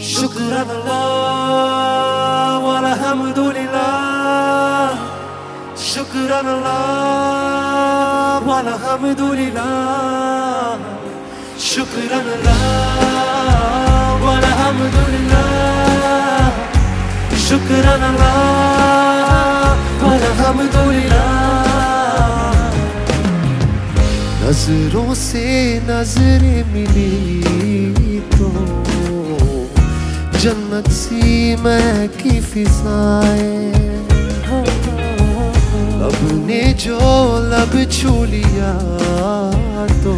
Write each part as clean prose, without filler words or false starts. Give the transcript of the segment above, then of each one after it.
शुक्रान अल्लाह वल्हम्दुलिल्लाह, शुक्रान अल्लाह वल्हम्दुलिल्लाह, शुक्रान अल्लाह वल्हम्दुलिल्लाह, शुक्रान अल्लाह वल्हम्दुलिल्लाह। नजरों से नजरें मिली तो जन्नत सी महकी फिजाएं, लब ने जो लब छू लिया तो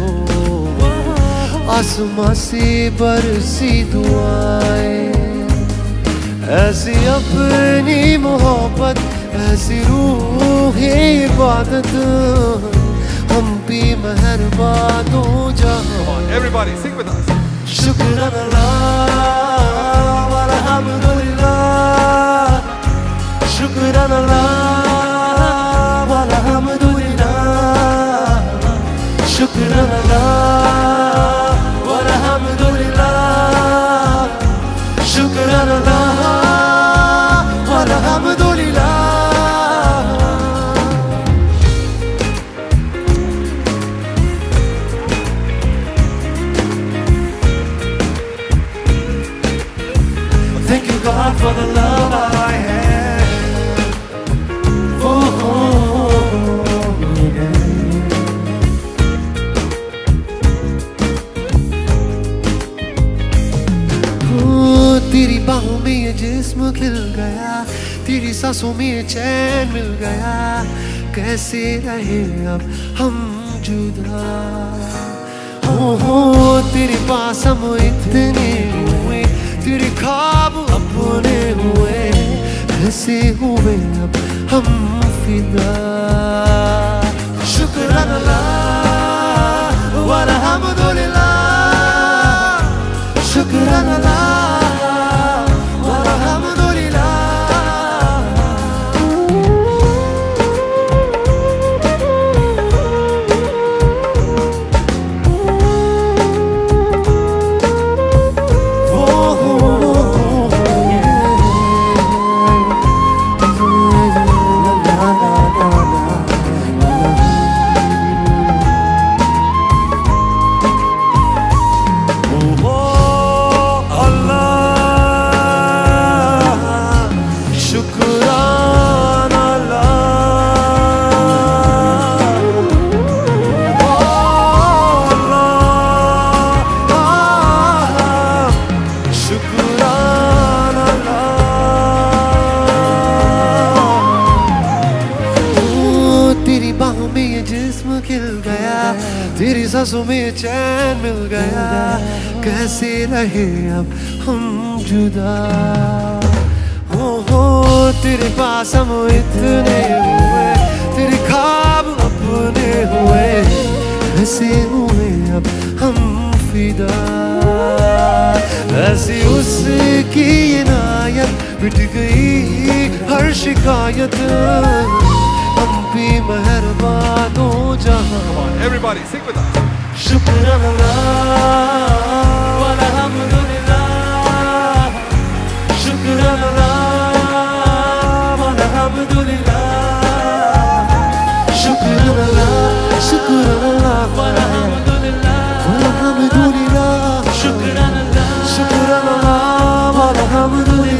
आसमां से बरसी दुआएं। ऐसी अपनी मोहब्बत, ऐसी रूह इबादत, हम भी मेहरबान हो जाओ। Everybody sing with us. शुक्रान Allah वल्हम्दुलिल्लाह, शुक्रान Allah वल्हम्दुलिल्लाह, शुक्रान Allah वल्हम्दुलिल्लाह, शुक्रान Allah वल्हम्दुलिल्लाह। Thank you God for the love I have. Oh, yeah. तेरी बाहों में ये जिस्म खिल गया, तेरी सांसों में ये चैन मिल गया। कैसे रहे अब हम जुदा, हो तेरे पास हम इतने हुए, तेरे ख्वाब अपने हुए, कैसे हुए अब हम फिदा। शुक्रान अल्लाह वल्हम्दुलिल्लाह, शुक्रान अल्लाह वल्हम्दुलिल्लाह। तेरी सांसों में चैन मिल गया, कैसे रहे अब हम जुदा। हो तेरे पास हम इतने हुए, तेरे ख्वाब अपने हुए, कैसे हुए अब हम फिदा। ऐसी उसकी इनायत, मिट गई हर शिकायत, हम भी मेहरबान हो जहाँ। Everybody sing with us. शुक्रान Allah वल्हम्दुलिल्लाह, शुक्रान Allah वल्हम्दुलिल्लाह, शुक्रान Allah, शुक्रान Allah वल्हम्दुलिल्लाह, शुक्रान Allah, शुक्रान Allah वल्हम्दुलिल्लाह।